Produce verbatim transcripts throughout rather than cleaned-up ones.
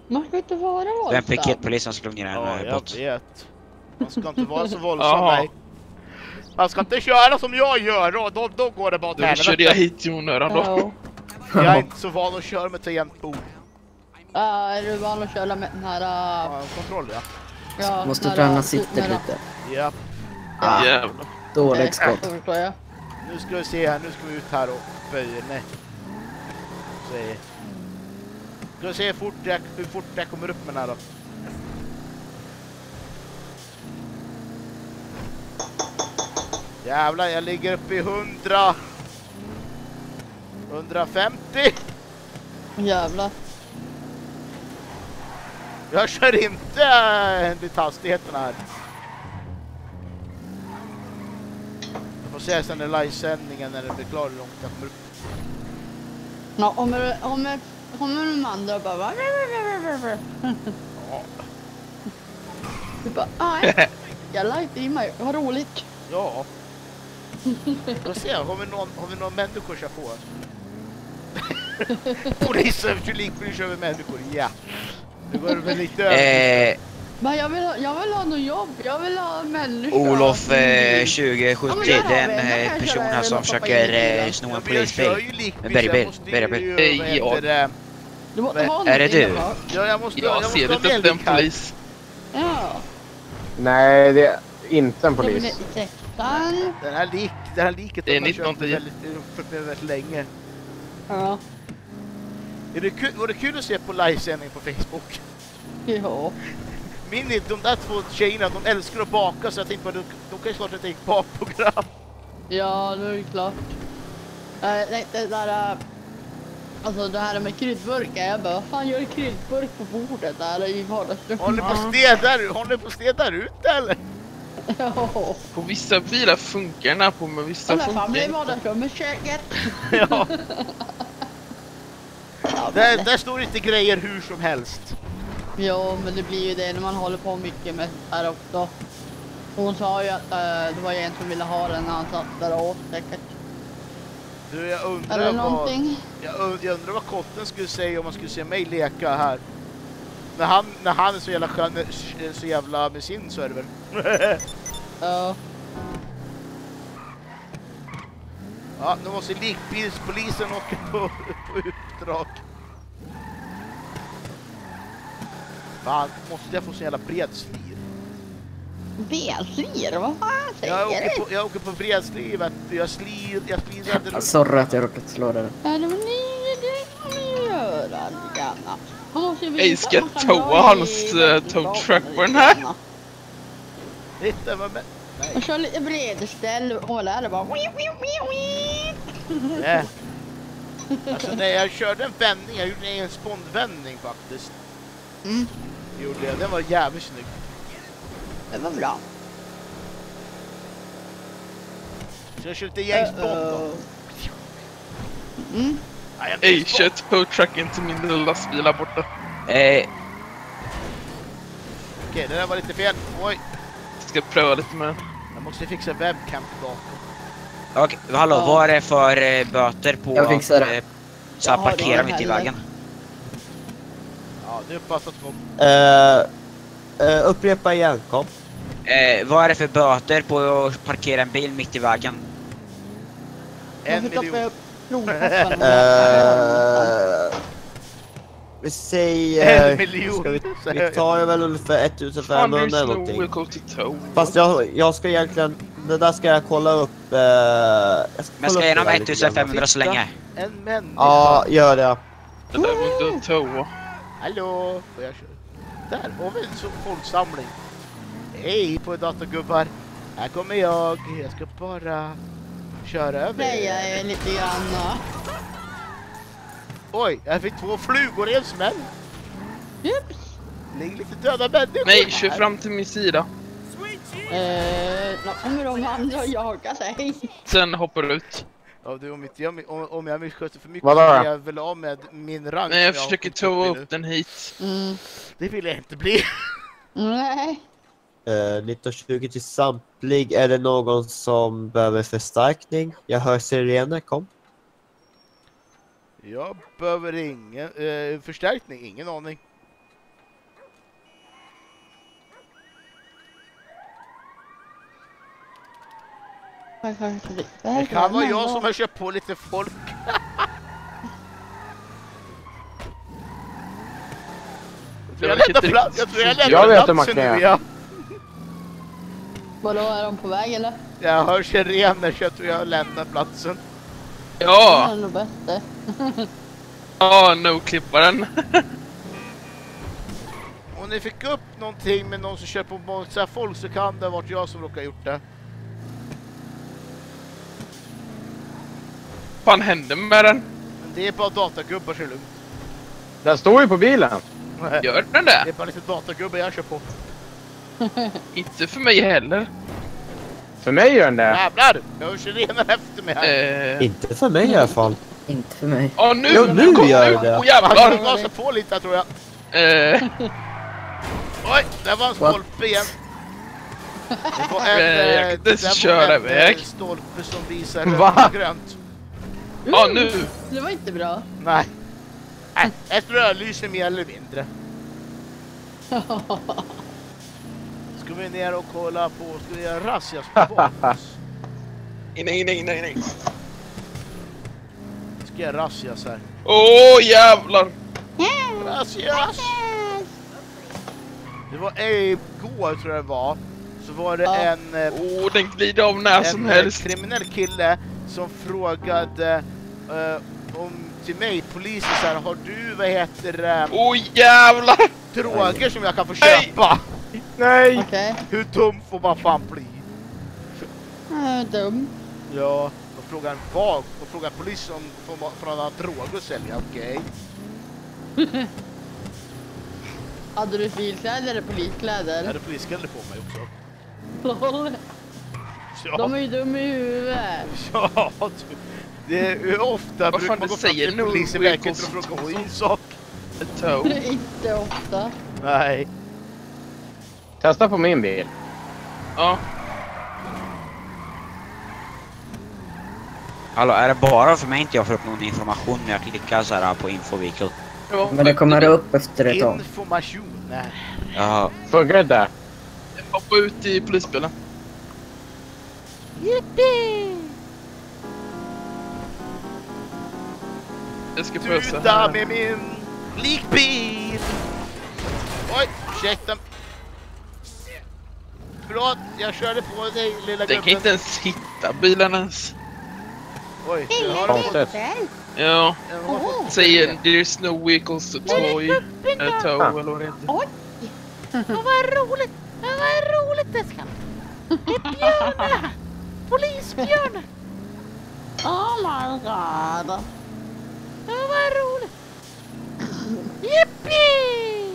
Man ska inte vara våldsam. Det är en piketpolis som slog ner en Ja, jag bot. vet. Man ska inte vara så våldsam, nej. Man ska inte köra som jag gör, och då, då går det bara åt helvete. Då körde jag hit i onödan då. Ja. Jag är inte så van att köra med tangentbord. Uh, är du van att köra med den här... Uh... Ja, kontroll, ja. ja måste här, träna uh, siktet nära. lite. Ja. Ah, Jävlar. dåligt skott. Så förstår jag. Nu ska vi se här, nu ska vi ut här och böja. Nej. Se. Ska vi se hur fort jag, hur fort jag kommer upp med den här då. Jävlar, jag ligger uppe i hundra. hundrafemtio. Jävlar. Jag kör inte enligt hastigheten här. Jag får se sen i livesändningen när det blir klar hur långt jag kommer upp. Ja, kommer, kommer, kommer de andra och bara... Va? Ja. Du bara, nej. Jag lajt i mig, vad roligt. Ja. Får se, har vi någon, har vi någon människor att köra på? Polisen kör likvill kör vi människor, ja. Nu går det väl lite över. Eh, Men jag vill, ha, jag vill ha något jobb, jag vill ha människor. Olof eh, tjugo sjuttio, Ja, men det där har är vi. en Där eh, kan jag person köra här som en försöker loppa in i eh, sno en Ja, men jag kör polisbil. ju likvill, En så jag bergbil, måste bergbil. ju, Hej, vad ja. heter det? Du måste Vad- ha är det någonting du? va? Ja, jag måste, Jag jag måste ser ha inte med upp en lik här. polis. Ja. Nej, det är inte en polis. sexton. Den här, lik, den här liket Det är har man kört nitton tio. väldigt, väldigt, väldigt länge. Ja. Är det kul, var det kul att se på livesändning på Facebook? Ja. Min, de där två tjejerna, de älskar att baka, så jag tänkte på att de, de kan ju starta ett eget bakprogram. Ja, det är klart. Jag tänkte där... äh, Alltså det här med kryddburkar, jag bara, vad fan gör kryddburk på bordet där i vardagsrummet? Håller på att städa, håller på att städa ut eller? Ja. På vissa bilar funkar den här på, men vissa Och där fan funkar blir inte. vardagsrummet köket. Ja. Ja, Där, men, där står inte grejer hur som helst. ja, men det blir ju det när man håller på mycket med det här också. Hon sa ju att äh, det var en som ville ha den när han satt där och åt säkert. Du, jag undrar Eller vad, någonting. jag, und- jag undrar vad Kotten skulle säga om man skulle se mig leka här. När han, när han är så jävla skön, så jävla med sin server. Ja. Ja, nu måste likbilspolisen åka på, på uppdrag. Fan, måste jag få så jävla bred slir? Benslir, vad fan säger Jag åker du? på, jag åker på bredsliv, vet du. Jag slir, jag slirar Ah, sorry att jag råkat slå den. Ja, det var ni, det kan ni göra lite grann. Man måste ju Ey, visa ska att man kan toa dra hans, i eh, tow truck på den här? Titta, vad med... Jag Nej, kör lite bredställ och där är bara... nej. Alltså när jag körde en vändning, jag gjorde en spondvändning faktiskt. Mm. Gjorde jag, den var jävligt snygg. Det var bra. Så jag körde James Bond då. Mm. Nej, jag Ey, James kör Bond. tow truck in till min lilla lastbil här borta. Eh, Okej, det där var lite fel. Oj, Ska pröva lite med den. jag måste fixa webcam på datorn. och, hallå, Ja. vad är det för eh, böter på Jag fixar det. eh, så att Jag har parkera det mitt i heller. vägen? Ja, det uppfattas som... Uh, uh, upprepa igen, kom. Eh, vad är det för böter på att parkera en bil mitt i vägen? En Jag får miljon. tappa upp kronkorten. Uh, vi säger... En miljon. Ska vi, vi tar det väl ungefär Fan, femtonhundra there's eller no någonting. vehicle to tow. Fast jag, jag ska egentligen... Det där ska jag kolla upp... Uh, jag ska Men kolla ska upp jag igenom det där lite grann. femtonhundra så länge? En människa. Ja, gör det. Det där var inte att towa. Hallå, får jag köra? Där har vi en sån folksamling. Hej på datorgubbar. Här kommer jag. Jag ska bara köra över. Nej, jag är lite grann... ja. Oj, jag fick två flugor i en smäll. Ups. Ligger lite döda människor. Nej, kör här. fram till min sida. Eh, då kommer de andra att jaga sig. Sen hoppar du ut. Ja, du, om, inte jag, om, om jag missköter för mycket Vadå så då? är jag väl av med min rang. Nej, jag som försöker har kommit towa upp i nu. upp den hit. Mm. Det vill jag inte bli. Nej. Uh, nitton tjugo till samtlig. Är det någon som behöver förstärkning? Jag hör sirener, kom. Jag behöver ingen eh, förstärkning, ingen aning. Det kan vara jag som har köpt på lite folk. Det Jag var lämnar inte plats, jag tror jag riktigt- lämnar Jag vet hur man platsen kan nu, göra. ja. Vadå, är de på väg eller? Jag hör sirener så jag tror jag lämnar platsen. Det Ja, är nog bättre. ja, no-klipparen. Om ni fick upp någonting med någon som kör på många folk så kan det ha varit jag som råkar gjort det. Vad fan hände med den? Men det är bara datagubbar så är det lugnt. Den står ju på bilen. Gör den Det det? är bara lite datagubbar jag kör på. Inte för mig heller. För mig gör den det. Jävlar! Jag hör sirener efter mig här. Eh, Inte för mig i alla fall. Inte för mig. Ja, nu! Jo, nu kom, gör nu. det. Åh, Han jävlar! gasar på lite här, tror jag. Eh, Oj, där var en stolpe igen. Det var en, Eh, jag kan eh, inte ens där var köra en, iväg. eh, stolpe som visar Va? rött och grönt. ja, nu! Det var inte bra. Nej. Nej, ett rödlyse mer eller mindre. Ska vi ner och kolla på, ska vi göra razzias på bonus? Nej, nej, nej, nej, nej. Ska jag göra razzias här? Åh, jävlar! Razzias! Det var igår tror jag det var. Så var det Ja. en, eh, Åh, den glider av när som en eh, helst. kriminell kille som frågade eh, om till mig, polisen så här, har du, vad heter det, Åh, jävlar! droger som jag kan få Nej. köpa? Nej! Okej. Hur dum får man fan bli? Okay. Dum. Ja, och frågan vad? Och frågan polisen om får man får man ha droger att sälja, okej. Hade du civilkläder eller Jag poliskläder? hade poliskläder på mig också. Ja, De är ju dumma i huvudet. ja du. Det är hur ofta Vad brukar fan man du gå fram säger till nu, polisverket och Wilkos fråga om toy. sin sak? Ett toe. Inte ofta. Nej. Testa på min bil. Ja. Hallå, är det bara för mig inte jag får upp någon information när jag klickar så här på info vehicle? Ja, Men det kommer upp efter ett tag. Information. Nej. Jaha. Funkar det? Hoppa ut i polisbilen. Yippee! Jag ska pösa Tuta här. med min likbil. Oj, ursäkta. Förlåt, jag körde på dig, lilla Den kan gubben. inte ens hitta bilen ens. Oj, nu har de fått... Konstigt. Ja, nu har de fått- säger there's no vehicles to toy. Äh, tow Ah. eller vad det heter. Åh, vad roligt! Åh, vad roligt det ska. Det är björnar! Polisbjörnar! Oh my god. Åh, vad roligt! Yippee!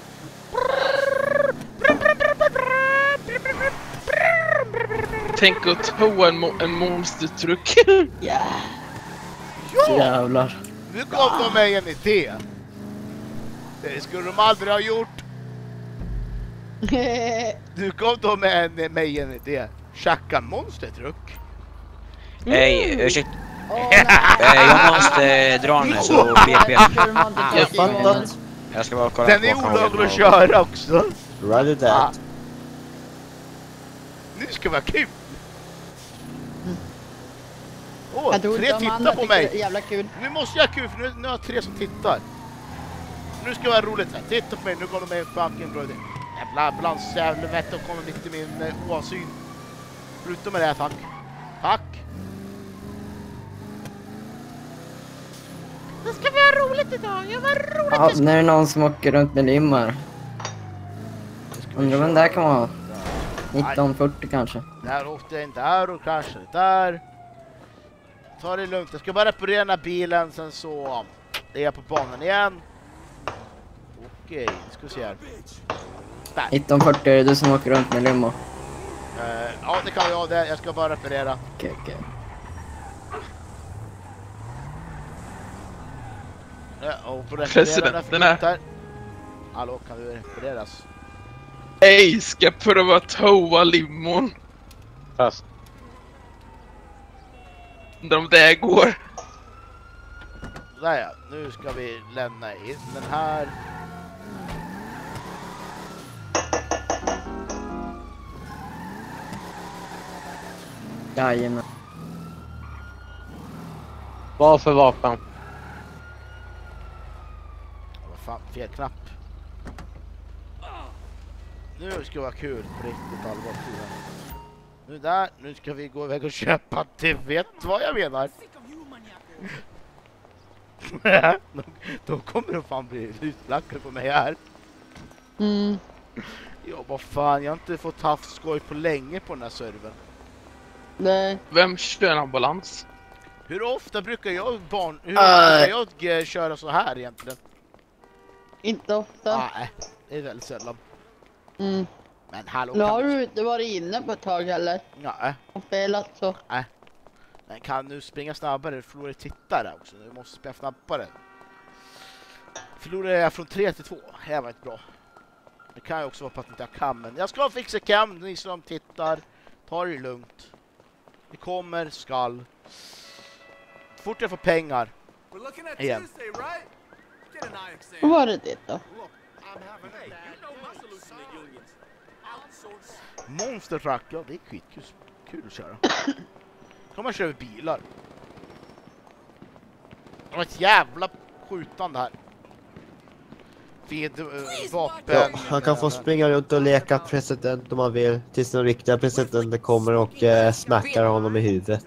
Tänk att toa en, mo en monstertruck. Ja. Ja! Jävlar. Nu gav de mig en idé. Det skulle de aldrig ha gjort. Nu gav de en, mig en idé. Tjacka en monstertruck. Hej, ursäkta. Åh, nej. Eh, jag måste dra nu så B P. Jag Fattat. Jag ska bara kolla Den är på olaglig att köra också. Rather that. Nu ska det vara kul. Åh, Jag tror tre inte de andra tittar på tycker det är mig. jävla kul. Nu måste jag ha kul för nu, nu har jag tre som tittar. Nu ska det vara roligt här. Titta på mig, nu går de med en fucking bra idé. Jävla ambulansjävelvett och kommer mitt i min eh, oavsyn. Förutom med det här, tack. Tack. Det ska vi ha roligt idag. Jag var roligt. Ja, när det är någon som åker runt med limmar. Nu ska vi Undrar vem köra. det kan vara. nitton fyrtio kanske. Där åkte jag in där och kraschade där. Ta det lugnt. Jag ska bara reparera den här bilen, sen så är jag på banan igen. Okej, nu ska vi se här. Där. nitton fyrtio är det du som åker runt med limo. Eh, ja, det kan jag det. Jag ska bara reparera. Okej, okej. Ja, och på reparera Presidenten här. här. Hallå, kan vi repareras? Hej, ska pröva toa limon. Fast. Undrar om det går. Där ja, nu ska vi lämna in den här. Jajamän. Vad för vapen? Vad fan, fel knapp. Nu ska det vara kul på riktigt allvar. Nu där, nu ska vi gå iväg och köpa. Det vet vad jag menar. de, de kommer att fan bli utlackade på mig här. Mm. Ja, vad fan, jag har inte fått haft skoj på länge på den här servern. Nej. Vem kör en ambulans? Hur ofta brukar jag barn hur ofta brukar jag eh, köra så här egentligen? Inte ofta. Nej, det är väldigt sällan. Mm. Men hallå, Nu har kan du inte varit inne på ett tag heller. Nej, Och spelat så. men kan du springa snabbare? Förlorar tittare också. Du måste springa snabbare. Förlorar jag från tre till två. Det var inte bra. Det kan ju också vara på att inte jag kan, men jag ska fixa cam. Ni som tittar, ta det lugnt. Det kommer, skall. Fort jag får pengar. Igen. Vad var det det då? Monster truck, ja det är skitkul. Kul att köra. Kan man köra över bilar. Det var ett jävla skjutande här. Vid uh, vapen. Ja, han kan få springa runt och leka president om han vill. Tills den riktiga presidenten kommer och eh, smackar honom i huvudet.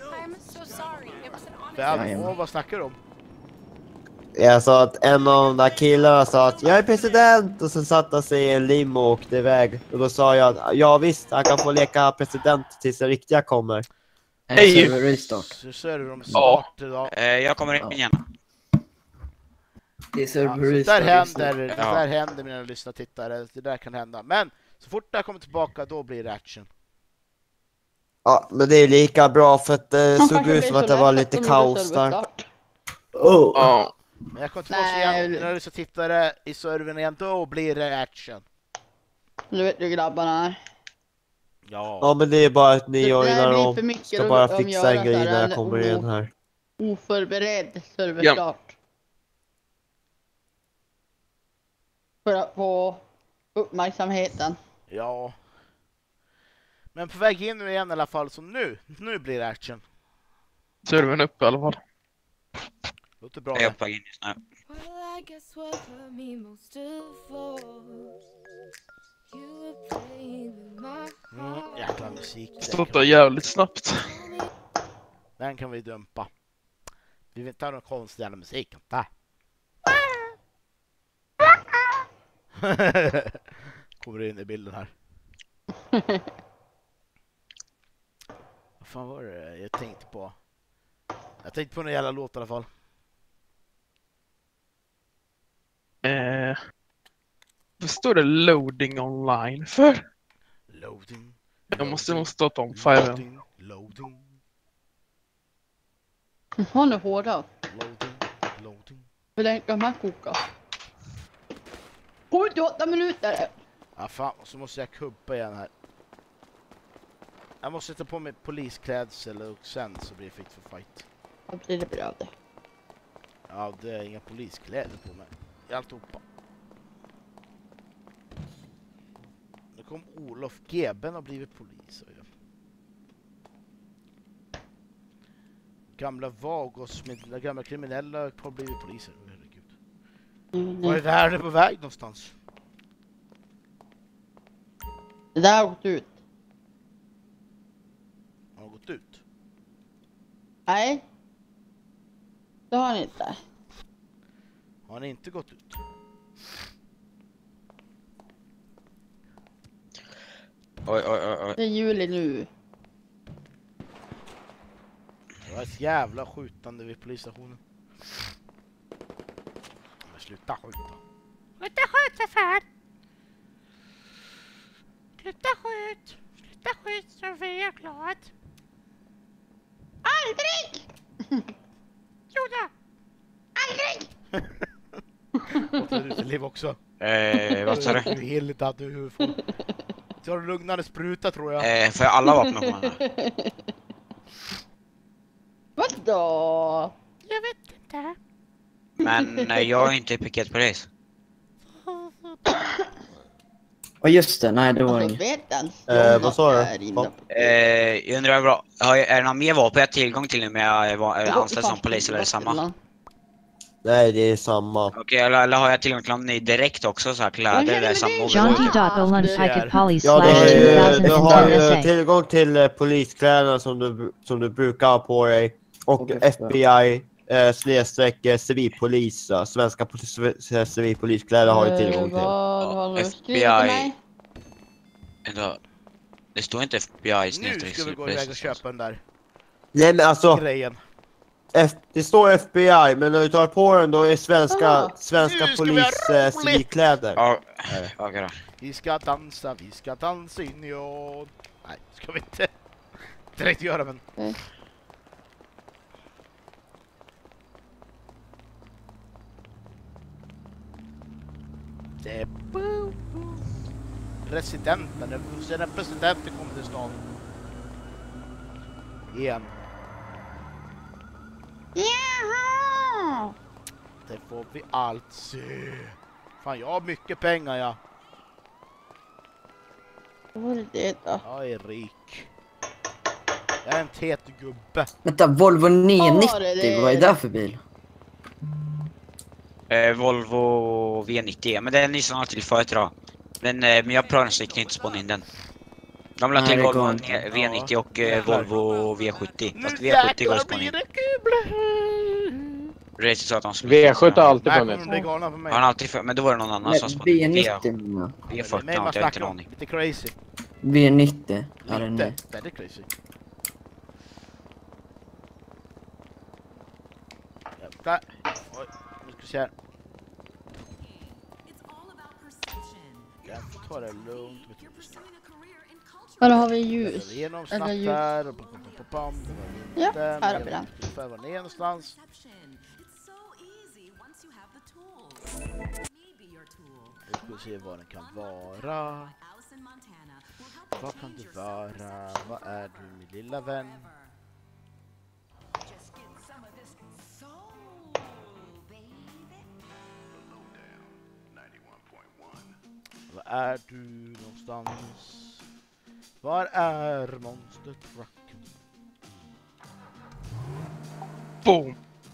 Vem? Åh, vad snackar du om? Jag sa att en av de där killarna sa att jag är president. Och sen satt han sig i en limo och åkte iväg. Och då sa jag att ja visst, han kan få leka president tills den riktiga kommer. Hej! Server restart. Så ser du dem start idag. Eh, jag kommer in igen. Det är Ja, server så där restart. händer, det Ja. där händer mina lyssnartittare. Det där kan hända. Men så fort jag kommer tillbaka, då blir det action. Ja, men det är lika bra för att det Han såg kanske ut blir som så att det var lätt lite att de kaos gjorde där. serverstart. Oh. Ja. Men jag kommer tillbaka Nej. igen. När du så tittare i servern igen, då blir det action. Nu vet du grabbarna. Ja. Ja, men det är bara att ni Det- det här joinar blir om. för mycket Ska att- bara att fixa göra en grej så här, när jag en kommer o- igen här. Oförberedd serverstart. För att få uppmärksamheten. Ja. Men på väg in nu igen i alla fall, så nu, nu blir det action. Servern uppe i alla fall. Låter bra Jag är det. på väg in just nu. Well, I guess what hurt me most of all, you were playing with my Mm, heart. jäkla musik. Den Stått kan, där jävligt snabbt. den kan vi dumpa. Vi vill inte ha någon konstig jävla musik. Där. Kommer in i bilden här. Vad fan var det jag tänkte på? Jag tänkte på en jävla låt i alla fall. Eh, vad står det loading online för? Loading. Jag måste nog starta om filen. Loading. Loading. Har nu hårda. Loading. Loading. Hur länge kan man koka? sjuttioåtta minuter. Ah, fan, och så måste jag kubba igen här. Jag måste sätta på mig polisklädsel och sen så blir det fit för fight. Vad blir det bra av det? Ja, det är inga poliskläder på mig. Alltihopa. Nu kom Olof Geben har blivit polis. Och jag. Gamla Vagos med gamla kriminella har blivit poliser. Oh, herregud. Mm, Var är nej. världen på väg någonstans? Det där har gått ut. Har de gått ut? Nej. Det har ni inte. Har ni inte gått ut? Oj, oj, oj, oj. Det är juli nu. Det var ett jävla skjutande vid polisstationen. Men sluta skjuta. Sluta skjut för fan! Sluta skjut! Sluta skjut så vi är glad. Aldrig! Joda! Aldrig! Låter du till liv också? Eh, vad sa du? Du är helt att du får... Så har du lugnande spruta tror jag. Eh, får jag alla vapen på mig? Vadå? Jag vet inte. Men eh, jag är inte piketpolis. Ja just det, nej det var Alltså inget. vet den. Eh, vad sa du? Är inne på- Eh, jag undrar, bra, har jag, är det någon mer vapen jag har tillgång till när jag är va- Det är går anställd som fast polis, eller är det samma? ibland. Nej, det är samma. Okej, eller, eller har jag tillgång till någon ny direkt också, så här kläder, Men eller är det samma? det- John overall? T. Olunpike Poly Ja, du slash har ju, du har ju tjugohundraton S A. tillgång till eh, poliskläderna som du, som du brukar ha på dig. Och Okej. F B I eh, snedstreck eh, civilpolis. eh, Svenska polis- eh, civilpoliskläder har du tillgång Eh, till. Vad har du F B skrivit till I. mig? Vänta. Det står inte F B I Nu snedstreck ska vi gå iväg och köpa den där Nej men alltså, grejen. F, det står F B I, men när du tar på den då är svenska, Ah, svenska nu ska vi ha polis eh, roligt! civilkläder. Ja, okej då. Vi ska dansa, vi ska dansa in i år. Nej, ska vi inte direkt göra, men... Nej. Det är... Presidenten, det får se när presidenten kommer till stan. Igen. Jaha! Det får vi allt se. Fan, jag har mycket pengar, ja. Vad är det då? Jag är rik. Jag är en fet gubbe. Vänta, Volvo nio Vad var nittio, det? vad är det för bil? Eh, Volvo V nittio, men den är snart till förut idag. Men, eh, men jag prövar så jag kan inte spåna in den. De la Nej, till det Volvo går inte. V nittio och eh, Jävlar. Volvo V sjuttio. Nu Fast V sjuttio går jäklar att spåna blir in. det kul! Racing sa att de skulle... V sjuttio har alltid När kommer funnits. de bli galna på mig? Han har alltid för... Men då var det någon annan Nej, som spånade V in. nittio menar jag. V Det är fyrtio mig har man jag inte en snackar om. aning. Lite crazy. V nittio är det nu. Lite, väldigt crazy. Där. Oj, nu ska vi se här. Jag får ta det lugnt. Var har vi ljus? Genom Eller snabbt ljus. här. Pam, pam, pam, pam. Ja, Det var här har vi den. den. För var ner någonstans. Nu ska vi se vad den kan vara. Vad kan du vara? Vad är du, min lilla vän? Var är du någonstans? Var är Monster Trucken? Boom!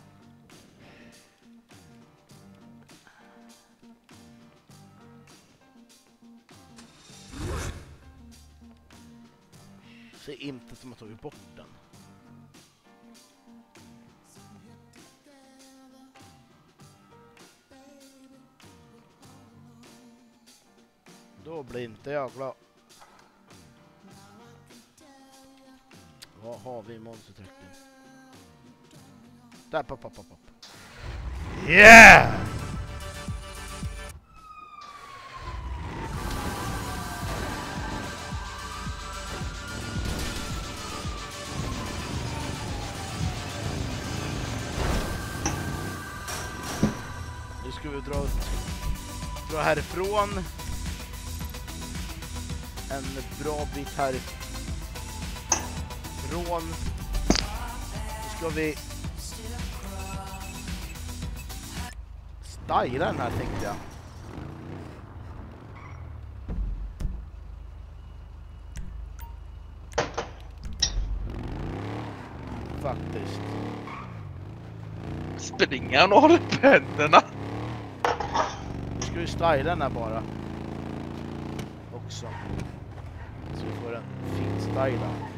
Ser inte som att jag tagit bort den. Då blir inte jag glad. Vad har vi i monstertrucken? Där, pop, pop, pop, pop. Yeah! Nu ska vi dra, dra härifrån. En bra bit härifrån. Nu ska vi styla den här, tänkte jag. Faktiskt. Springer han och håller på händerna? Nu ska vi styla den här bara. Också. Så vi får en fin styla.